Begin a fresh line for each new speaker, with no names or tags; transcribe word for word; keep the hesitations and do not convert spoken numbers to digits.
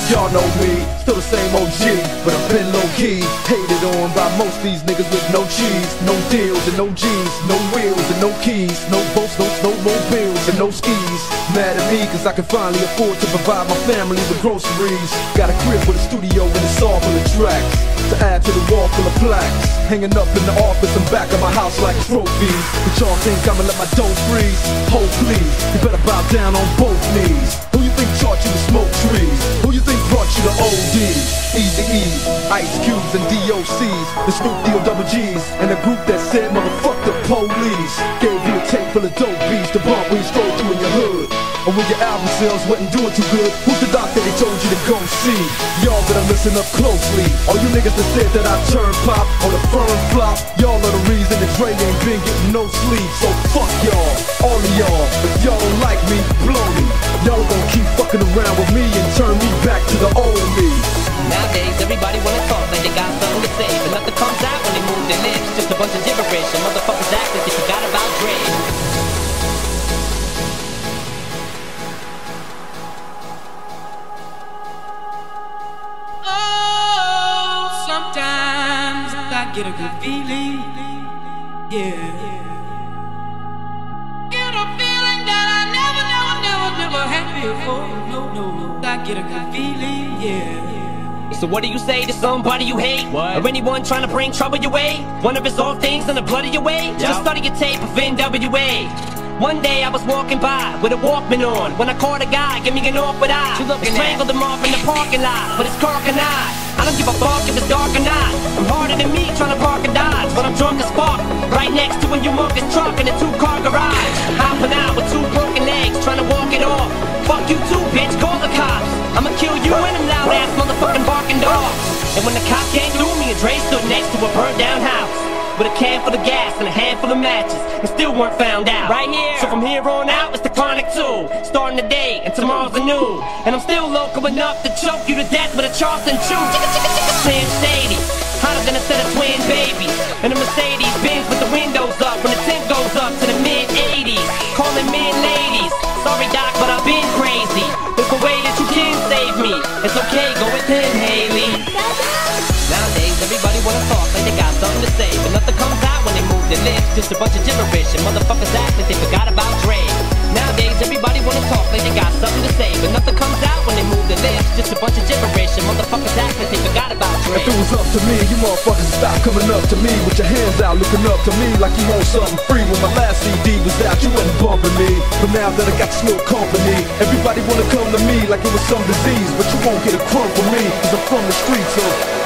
Y'all know me, still the same O G, but I've been low-key, hated on by most these niggas with no cheese, no deals and no G's, no wheels and no keys, no boats, no snowmobiles and no skis. Mad at me cause I can finally afford to provide my family with groceries. Got a crib with a studio and it's all full of tracks, to add to the wall full of plaques, hanging up in the office and back of my house like trophies. But y'all think I'ma let my dough freeze? Hold please, you better bow down on both knees. Who you think taught you to smoke trees? Who you think brought you to O Ds? Easy E's, Ice Cubes and D O C's, the Snoop D O double G's, and a group that said motherfuck the police. Gave you a tape full of dope beats to bump when you stroll through in your hood, or when your album sales wasn't doing too good. Who's the doctor they told you to go see? Y'all better listen up closely. All you niggas that said that I turn pop or the firm flop, y'all are the reason that Dre ain't been getting no sleep. So fuck y'all, all of y'all. If y'all don't like me, blow me. Y'all gon' keep fucking around with me and turn me back to the old me.
Nowadays everybody wanna talk like they got something to say, but nothing comes out when they move their lips. Just a bunch of gibberish and motherfuckers act like they forgot about Dre.
Oh, sometimes I get a good feeling, yeah. Get a feeling that I never, never, never, never had before. No, no, I get a good feeling, yeah.
So what do you say to somebody you hate? What? Or anyone trying to bring trouble your way? One of his old things in the blood of your way? Yep. Just study your tape of N W A. One day I was walking by with a Walkman on, when I caught a guy, give me an awkward eye. I strangled him off in the parking lot with his car and I. I don't give a fuck if it's dark or not. I'm harder than me trying to park a Dodge when I'm drunk as fuck, right next to a humongous truck in a two-car garage. Hopping out with two broken legs, trying to walk it off. Fuck you too, bitch, call the cops. I'ma kill you and them loud-ass motherfucking barking dogs. And when the cop came through, me and Dre stood next to a burned-down house with a can full of gas and a handful of matches, and still weren't found out. Right here. So from here on out, it's the Chronic two. Starting the day, and tomorrow's a new. And I'm still local enough to choke you to death with a Charleston chew. Slim Shady, hotter than a set of twin babies, and a Mercedes Benz with the windows up when the tint goes up to the mid eighties. Calling men ladies. Sorry doc, but I've been crazy. There's a way that you can save me. It's okay, go with him, Haley. Nowadays, everybody wanna talk like they got something to say, but nothing comes out when they move their lips. Just a bunch of gibberish and motherfuckers act like they forgot about Dre. Nowadays, everybody wanna talk like they got something to say, but nothing comes out when they move their lips. Just a bunch of gibberish and motherfuckers act like they forgot about Dre.
If it was up to me, you motherfuckers would stop coming up to me with your hands out, looking up to me like you want something free. When my last C D was out, you wasn't bumping me, but now that I got this little company, everybody wanna come to me like it was some disease, but you won't get a crumb from me, cause I'm from the streets, so